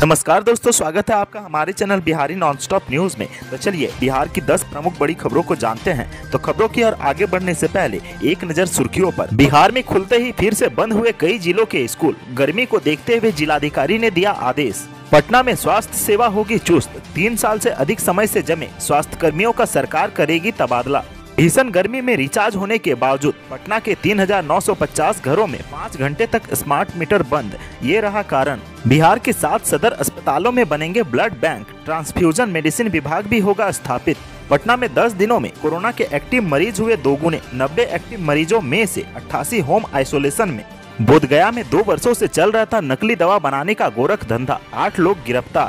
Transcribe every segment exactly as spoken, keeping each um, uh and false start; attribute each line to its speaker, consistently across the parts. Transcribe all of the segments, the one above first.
Speaker 1: नमस्कार दोस्तों, स्वागत है आपका हमारे चैनल बिहारी नॉनस्टॉप न्यूज में। तो चलिए बिहार की दस प्रमुख बड़ी खबरों को जानते हैं। तो खबरों की ओर आगे बढ़ने से पहले एक नजर सुर्खियों पर। बिहार में खुलते ही फिर से बंद हुए कई जिलों के स्कूल। गर्मी को देखते हुए जिलाधिकारी ने दिया आदेश। पटना में स्वास्थ्य सेवा होगी चुस्त। तीन साल से अधिक समय से जमे स्वास्थ्य कर्मियों का सरकार करेगी तबादला। भीषण गर्मी में रिचार्ज होने के बावजूद पटना के तीन हजार नौ सौ पचास घरों में पाँच घंटे तक स्मार्ट मीटर बंद, ये रहा कारण। बिहार के सात सदर अस्पतालों में बनेंगे ब्लड बैंक। ट्रांसफ्यूजन मेडिसिन विभाग भी होगा स्थापित। पटना में दस दिनों में कोरोना के एक्टिव मरीज हुए दोगुने। नब्बे एक्टिव मरीजों में से अट्ठासी होम आइसोलेशन में। बोधगया में दो वर्षों से चल रहा था नकली दवा बनाने का गोरख धंधा। आठ लोग गिरफ्तार।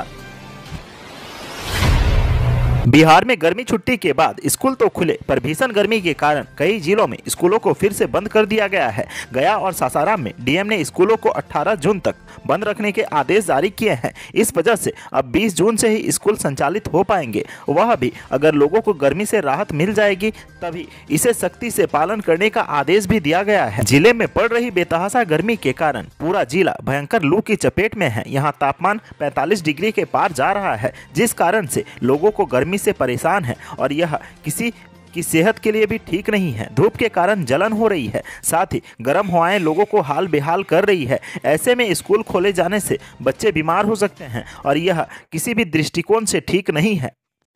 Speaker 1: बिहार में गर्मी छुट्टी के बाद स्कूल तो खुले, पर भीषण गर्मी के कारण कई जिलों में स्कूलों को फिर से बंद कर दिया गया है। गया और सासाराम में डीएम ने स्कूलों को अठारह जून तक बंद रखने के आदेश जारी किए हैं। इस वजह से अब बीस जून से ही स्कूल संचालित हो पाएंगे, वह भी अगर लोगों को गर्मी से राहत मिल जाएगी तभी। इसे सख्ती से पालन करने का आदेश भी दिया गया है। जिले में पड़ रही बेतहाशा गर्मी के कारण पूरा जिला भयंकर लू की चपेट में है। यहाँ तापमान पैंतालीस डिग्री के पार जा रहा है, जिस कारण से लोगों को गर्मी से परेशान है और यह किसी की सेहत के लिए भी ठीक नहीं है। धूप के कारण जलन हो रही है, साथ ही गर्म हवाएं लोगों को हाल बेहाल कर रही है। ऐसे में स्कूल खोले जाने से बच्चे बीमार हो सकते हैं और यह किसी भी दृष्टिकोण से ठीक नहीं है।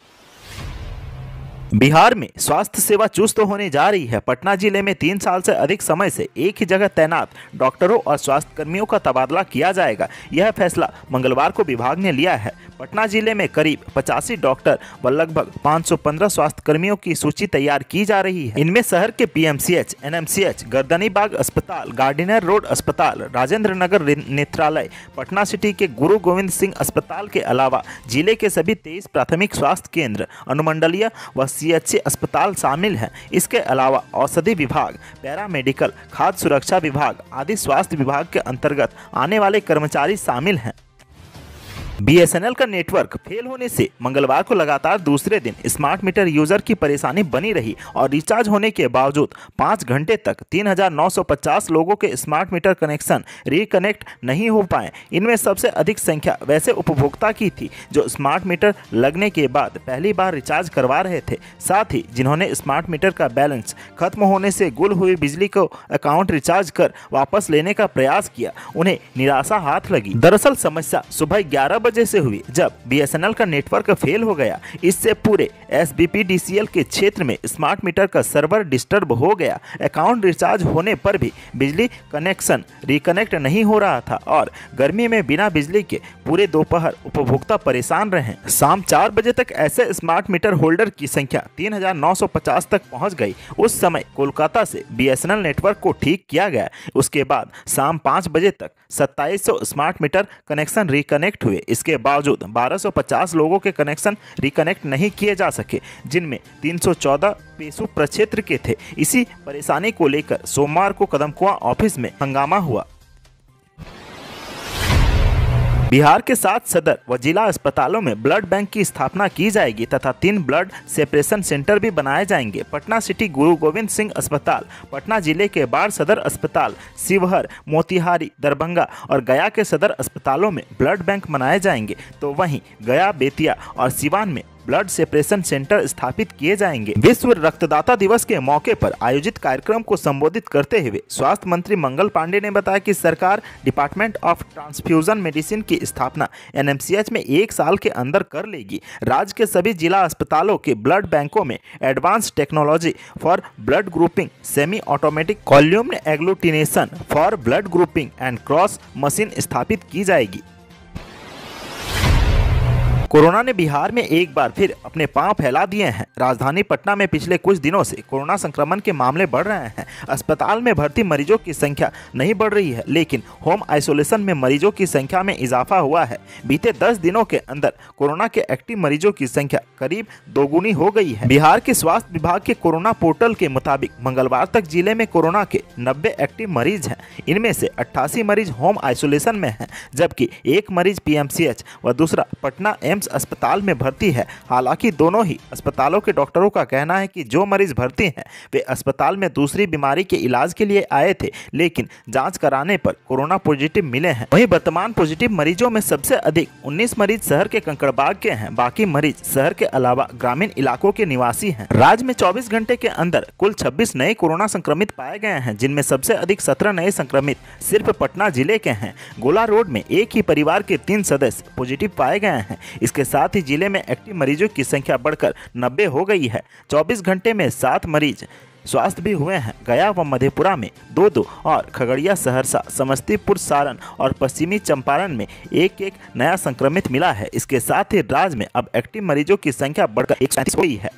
Speaker 1: बिहार में स्वास्थ्य सेवा चुस्त होने जा रही है। पटना जिले में तीन साल से अधिक समय से एक ही जगह तैनात डॉक्टरों और स्वास्थ्य कर्मियों का तबादला किया जाएगा। यह फैसला मंगलवार को विभाग ने लिया है। पटना जिले में करीब पचासी डॉक्टर व लगभग पाँच सौ पंद्रह स्वास्थ्य कर्मियों की सूची तैयार की जा रही है। इनमें शहर के पीएमसीएच, एनएमसीएच, गर्दनीबाग अस्पताल, गार्डिनर रोड अस्पताल, राजेंद्र नगर नेत्रालय, पटना सिटी के गुरु गोविंद सिंह अस्पताल के अलावा जिले के सभी तेईस प्राथमिक स्वास्थ्य केंद्र, अनुमंडलीय व सीएचसी अस्पताल शामिल हैं। इसके अलावा औषधि विभाग, पैरामेडिकल, खाद्य सुरक्षा विभाग आदि स्वास्थ्य विभाग के अंतर्गत आने वाले कर्मचारी शामिल हैं। बीएसएनएल का नेटवर्क फेल होने से मंगलवार को लगातार दूसरे दिन स्मार्ट मीटर यूजर की परेशानी बनी रही और रिचार्ज होने के बावजूद पाँच घंटे तक तीन हजार नौ सौ पचास लोगों के स्मार्ट मीटर कनेक्शन रिकनेक्ट नहीं हो पाए। इनमें सबसे अधिक संख्या वैसे उपभोक्ता की थी जो स्मार्ट मीटर लगने के बाद पहली बार रिचार्ज करवा रहे थे, साथ ही जिन्होंने स्मार्ट मीटर का बैलेंस खत्म होने से गुल हुई बिजली को अकाउंट रिचार्ज कर वापस लेने का प्रयास किया। उन्हें निराशा हाथ लगी। दरअसल समस्या सुबह ग्यारह बजे से हुई जब बीएसएनएल का नेटवर्क फेल हो गया। इससे पूरे एसबीपीडीसीएल के क्षेत्र में स्मार्ट मीटर का सर्वर डिस्टर्ब हो गया। अकाउंट रिचार्ज होने पर भी बिजली कनेक्शन रिकनेक्ट नहीं हो रहा था और गर्मी में बिना बिजली के पूरे दोपहर उपभोक्ता परेशान रहे। शाम चार बजे तक ऐसे स्मार्ट मीटर होल्डर की संख्या तीन हजार नौ सौ पचास तक पहुंच गई। उस समय कोलकाता से बीएसएनएल नेटवर्क को ठीक किया गया। उसके बाद शाम पाँच बजे तक सत्ताईस सौ स्मार्ट मीटर कनेक्शन रिकनेक्ट हुए। इसके बावजूद बारह सौ पचास लोगों के कनेक्शन रिकनेक्ट नहीं किए जा सके, जिनमें तीन सौ चौदह पेशु प्रक्षेत्र के थे। इसी परेशानी को लेकर सोमवार को कदमकुआं ऑफिस में हंगामा हुआ। बिहार के सात सदर व जिला अस्पतालों में ब्लड बैंक की स्थापना की जाएगी तथा तीन ब्लड सेपरेशन सेंटर भी बनाए जाएंगे। पटना सिटी गुरु गोविंद सिंह अस्पताल, पटना जिले के बाढ़ सदर अस्पताल, शिवहर, मोतिहारी, दरभंगा और गया के सदर अस्पतालों में ब्लड बैंक बनाए जाएंगे, तो वहीं गया, बेतिया और सिवान में ब्लड सेपरेशन सेंटर स्थापित किए जाएंगे। विश्व रक्तदाता दिवस के मौके पर आयोजित कार्यक्रम को संबोधित करते हुए स्वास्थ्य मंत्री मंगल पांडे ने बताया कि सरकार डिपार्टमेंट ऑफ ट्रांसफ्यूजन मेडिसिन की स्थापना एनएमसीएच में एक साल के अंदर कर लेगी। राज्य के सभी जिला अस्पतालों के ब्लड बैंकों में advance technology for blood grouping, semi automatic column agglutination for blood grouping and cross machine स्थापित की जाएगी। कोरोना ने बिहार में एक बार फिर अपने पांव फैला दिए हैं। राजधानी पटना में पिछले कुछ दिनों से कोरोना संक्रमण के मामले बढ़ रहे हैं। अस्पताल में भर्ती मरीजों की संख्या नहीं बढ़ रही है, लेकिन होम आइसोलेशन में मरीजों की संख्या में इजाफा हुआ है। बीते दस दिनों के अंदर कोरोना के एक्टिव मरीजों की संख्या करीब दोगुनी हो गई है। बिहार के स्वास्थ्य विभाग के कोरोना पोर्टल के मुताबिक मंगलवार तक जिले में कोरोना के नब्बे एक्टिव मरीज हैं। इनमें से अट्ठासी मरीज होम आइसोलेशन में हैं, जबकि एक मरीज पीएमसीएच व दूसरा पटना एम्स एम्स अस्पताल में भर्ती है। हालांकि दोनों ही अस्पतालों के डॉक्टरों का कहना है कि जो मरीज भर्ती हैं वे अस्पताल में दूसरी बीमारी के इलाज के लिए आए थे, लेकिन जांच कराने पर कोरोना पॉजिटिव मिले हैं। वहीं वर्तमान पॉजिटिव मरीजों में सबसे अधिक उन्नीस मरीज शहर के कंकड़बाग के हैं। बाकी मरीज शहर के अलावा ग्रामीण इलाकों के निवासी हैं। राज्य में चौबीस घंटे के अंदर कुल छब्बीस नए कोरोना संक्रमित पाए गए हैं, जिनमें सबसे अधिक सत्रह नए संक्रमित सिर्फ पटना जिले के हैं। गोला रोड में एक ही परिवार के तीन सदस्य पॉजिटिव पाए गए हैं। इसके साथ ही जिले में एक्टिव मरीजों की संख्या बढ़कर नब्बे हो गई है। चौबीस घंटे में सात मरीज स्वस्थ भी हुए हैं। गया व मधेपुरा में दो दो और खगड़िया, सहरसा, समस्तीपुर, सारण और पश्चिमी चंपारण में एक एक नया संक्रमित मिला है। इसके साथ ही राज्य में अब एक्टिव मरीजों की संख्या बढ़कर एक सौ सैंतीस हो गई है।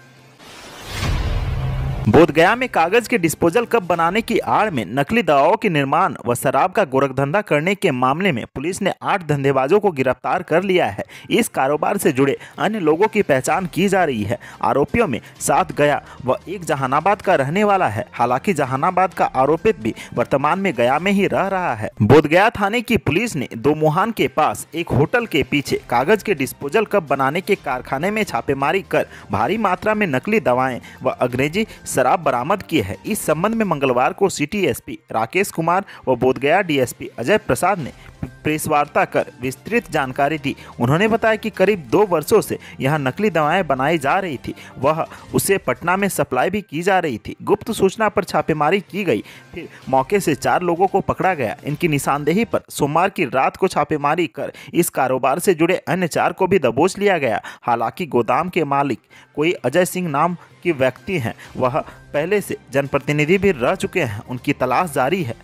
Speaker 1: बोधगया में कागज के डिस्पोजल कप बनाने की आड़ में नकली दवाओं के निर्माण व शराब का गोरखधंधा करने के मामले में पुलिस ने आठ धंधेबाजों को गिरफ्तार कर लिया है। इस कारोबार से जुड़े अन्य लोगों की पहचान की जा रही है। आरोपियों में सात गया व एक जहानाबाद का रहने वाला है। हालांकि जहानाबाद का आरोपित भी वर्तमान में गया में ही रह रहा है। बोधगया थाने की पुलिस ने दोमुहान के पास एक होटल के पीछे कागज के डिस्पोजल कप बनाने के कारखाने में छापेमारी कर भारी मात्रा में नकली दवाएं व अंग्रेजी शराब बरामद की है। इस संबंध में मंगलवार को सिटी एसपी राकेश कुमार व बोधगया डीएसपी अजय प्रसाद ने प्रेस वार्ता कर विस्तृत जानकारी दी। उन्होंने बताया कि करीब दो वर्षों से यहां नकली दवाएं बनाई जा रही थी, वह उसे पटना में सप्लाई भी की जा रही थी। गुप्त सूचना पर छापेमारी की गई, फिर मौके से चार लोगों को पकड़ा गया। इनकी निशानदेही पर सोमवार की रात को छापेमारी कर इस कारोबार से जुड़े अन्य चार को भी दबोच लिया गया। हालांकि गोदाम के मालिक कोई अजय सिंह नाम के व्यक्ति हैं, वह पहले से जनप्रतिनिधि भी रह चुके हैं, उनकी तलाश जारी है।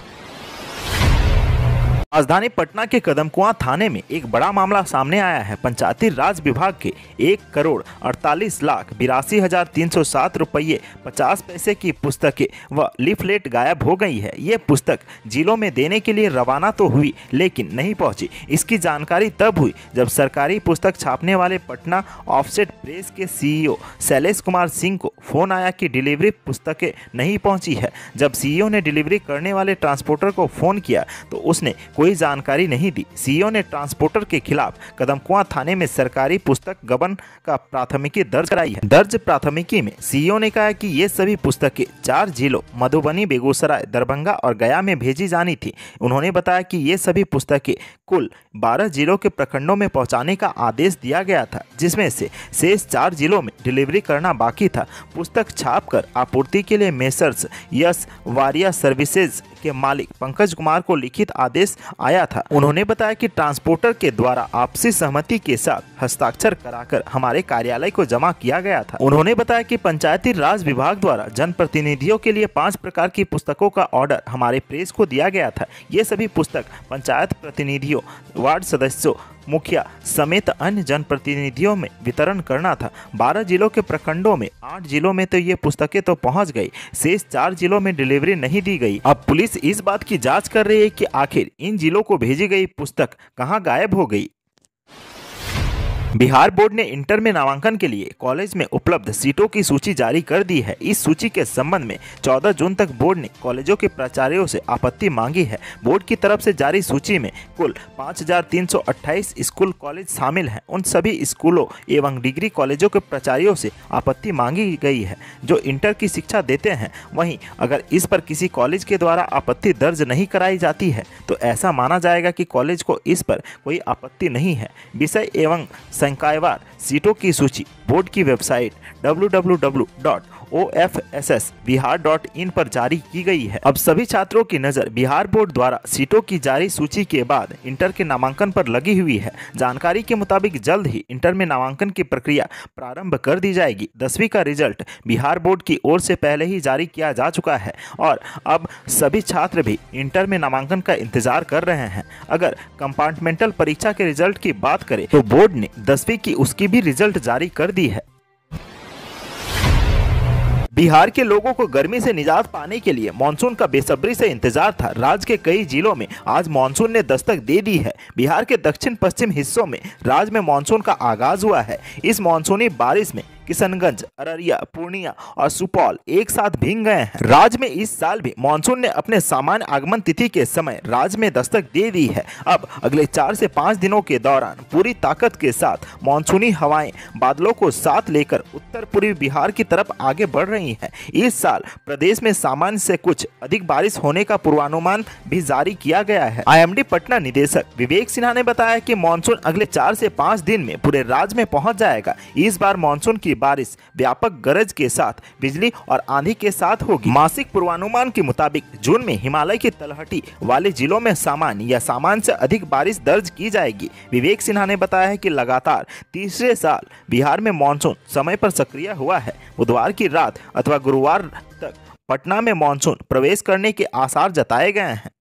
Speaker 1: राजधानी पटना के कदमकुआं थाने में एक बड़ा मामला सामने आया है। पंचायती राज विभाग के एक करोड़ अड़तालीस लाख बिरासी हजार तीन सौ सात रुपये पचास पैसे की पुस्तकें व लीफलेट गायब हो गई है। ये पुस्तक जिलों में देने के लिए रवाना तो हुई, लेकिन नहीं पहुंची। इसकी जानकारी तब हुई जब सरकारी पुस्तक छापने वाले पटना ऑफसेट प्रेस के सीईओ शैलेश कुमार सिंह को फोन आया कि डिलीवरी पुस्तकें नहीं पहुंची है। जब सीईओ ने डिलीवरी करने वाले ट्रांसपोर्टर को फोन किया तो उसने कोई जानकारी नहीं दी। सीईओ ने ट्रांसपोर्टर के खिलाफ कदमकुआं थाने में सरकारी पुस्तक गबन का प्राथमिकी दर्ज कराई है। दर्ज प्राथमिकी में सीईओ ने कहा कि ये सभी पुस्तकें चार जिलों मधुबनी, बेगूसराय, दरभंगा और गया में भेजी जानी थी। उन्होंने बताया कि ये सभी पुस्तकें कुल बारह जिलों के प्रखंडों में पहुंचाने का आदेश दिया गया था, जिसमें से शेष चार जिलों में डिलीवरी करना बाकी था। पुस्तक छापकर आपूर्ति के लिए मेसर्स यस वारिया सर्विसेज के मालिक पंकज कुमार को लिखित आदेश आया था। उन्होंने बताया कि ट्रांसपोर्टर के द्वारा आपसी सहमति के साथ हस्ताक्षर कराकर हमारे कार्यालय को जमा किया गया था। उन्होंने बताया कि पंचायती राज विभाग द्वारा जनप्रतिनिधियों के लिए पांच प्रकार की पुस्तकों का ऑर्डर हमारे प्रेस को दिया गया था। ये सभी पुस्तक पंचायत प्रतिनिधियों, वार्ड सदस्यों, मुखिया समेत अन्य जनप्रतिनिधियों में वितरण करना था। बारह जिलों के प्रखंडों में आठ जिलों में तो ये पुस्तकें तो पहुंच गई, शेष चार जिलों में डिलीवरी नहीं दी गई। अब पुलिस इस बात की जांच कर रही है कि आखिर इन जिलों को भेजी गई पुस्तक कहां गायब हो गई। बिहार बोर्ड ने इंटर में नामांकन के लिए कॉलेज में उपलब्ध सीटों की सूची जारी कर दी है। इस सूची के संबंध में चौदह जून तक बोर्ड ने कॉलेजों के प्राचार्यों से आपत्ति मांगी है। बोर्ड की तरफ से जारी सूची में कुल पाँच हजार तीन सौ अट्ठाईस स्कूल कॉलेज शामिल हैं। उन सभी स्कूलों एवं डिग्री कॉलेजों के प्राचार्यों से आपत्ति मांगी गई है जो इंटर की शिक्षा देते हैं। वहीं अगर इस पर किसी कॉलेज के द्वारा आपत्ति दर्ज नहीं कराई जाती है तो ऐसा माना जाएगा कि कॉलेज को इस पर कोई आपत्ति नहीं है। विषय एवं संकायवार सीटों की सूची बोर्ड की website W W W dot O F S S Bihar dot in पर जारी की गई है। अब सभी छात्रों की नज़र बिहार बोर्ड द्वारा सीटों की जारी सूची के बाद इंटर के नामांकन पर लगी हुई है। जानकारी के मुताबिक जल्द ही इंटर में नामांकन की प्रक्रिया प्रारंभ कर दी जाएगी। दसवीं का रिजल्ट बिहार बोर्ड की ओर से पहले ही जारी किया जा चुका है और अब सभी छात्र भी इंटर में नामांकन का इंतजार कर रहे हैं। अगर कंपार्टमेंटल परीक्षा के रिजल्ट की बात करें तो बोर्ड ने दसवीं की उसकी भी रिजल्ट जारी कर दी है। बिहार के लोगों को गर्मी से निजात पाने के लिए मानसून का बेसब्री से इंतजार था। राज्य के कई जिलों में आज मानसून ने दस्तक दे दी है। बिहार के दक्षिण पश्चिम हिस्सों में राज्य में मानसून का आगाज हुआ है। इस मानसूनी बारिश में किशनगंज, अररिया, पूर्णिया और सुपौल एक साथ भीग गए हैं। राज्य में इस साल भी मानसून ने अपने सामान्य आगमन तिथि के समय राज्य में दस्तक दे दी है। अब अगले चार से पाँच दिनों के दौरान पूरी ताकत के साथ मानसूनी हवाएं बादलों को साथ लेकर उत्तर पूर्वी बिहार की तरफ आगे बढ़ रही हैं। इस साल प्रदेश में सामान्य से कुछ अधिक बारिश होने का पूर्वानुमान भी जारी किया गया है। आईएमडी पटना निदेशक विवेक सिन्हा ने बताया कि मानसून अगले चार से पाँच दिन में पूरे राज्य में पहुंच जाएगा। इस बार मानसून की बारिश व्यापक गरज के साथ बिजली और आंधी के साथ होगी। मासिक पूर्वानुमान के मुताबिक जून में हिमालय की तलहटी वाले जिलों में सामान्य या सामान्य से अधिक बारिश दर्ज की जाएगी। विवेक सिन्हा ने बताया है कि लगातार तीसरे साल बिहार में मानसून समय पर सक्रिय हुआ है। बुधवार की रात अथवा गुरुवार तक पटना में मानसून प्रवेश करने के आसार जताए गए हैं,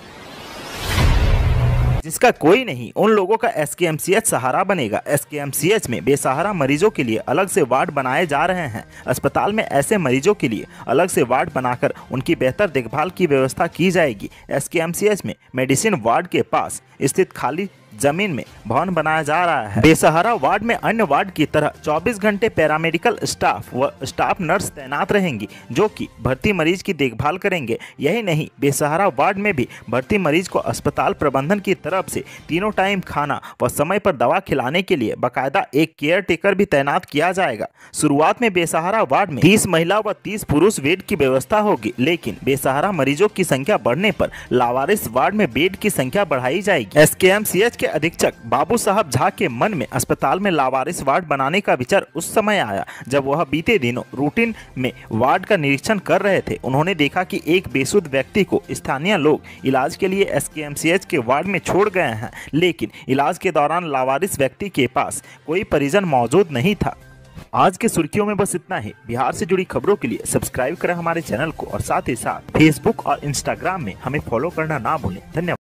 Speaker 1: जिसका कोई नहीं उन लोगों का एसकेएमसीएच सहारा बनेगा। एसकेएमसीएच में बेसहारा मरीजों के लिए अलग से वार्ड बनाए जा रहे हैं। अस्पताल में ऐसे मरीजों के लिए अलग से वार्ड बनाकर उनकी बेहतर देखभाल की व्यवस्था की जाएगी। एसकेएमसीएच में मेडिसिन वार्ड के पास स्थित खाली जमीन में भवन बनाया जा रहा है। बेसहारा वार्ड में अन्य वार्ड की तरह चौबीस घंटे पैरामेडिकल स्टाफ व स्टाफ नर्स तैनात रहेंगी, जो कि भर्ती मरीज की देखभाल करेंगे। यही नहीं, बेसहारा वार्ड में भी भर्ती मरीज को अस्पताल प्रबंधन की तरफ से तीनों टाइम खाना व समय पर दवा खिलाने के लिए बाकायदा एक केयर टेकर भी तैनात किया जाएगा। शुरुआत में बेसहारा वार्ड में तीस महिला व तीस पुरुष बेड की व्यवस्था होगी, लेकिन बेसहारा मरीजों की संख्या बढ़ने पर लावारिस वार्ड में बेड की संख्या बढ़ाई जाएगी। एसकेएमसीएच के अधीक्षक बाबू साहब झा के मन में अस्पताल में लावारिस वार्ड बनाने का विचार उस समय आया जब वह बीते दिनों रूटीन में वार्ड का निरीक्षण कर रहे थे। उन्होंने देखा कि एक बेसुध व्यक्ति को स्थानीय लोग इलाज के लिए एसकेएमसीएच के वार्ड में छोड़ गए हैं, लेकिन इलाज के दौरान लावारिस व्यक्ति के पास कोई परिजन मौजूद नहीं था। आज के सुर्खियों में बस इतना ही। बिहार से जुड़ी खबरों के लिए सब्सक्राइब करें हमारे चैनल को और साथ ही साथ फेसबुक और इंस्टाग्राम में हमें फॉलो करना ना भूलें। धन्यवाद।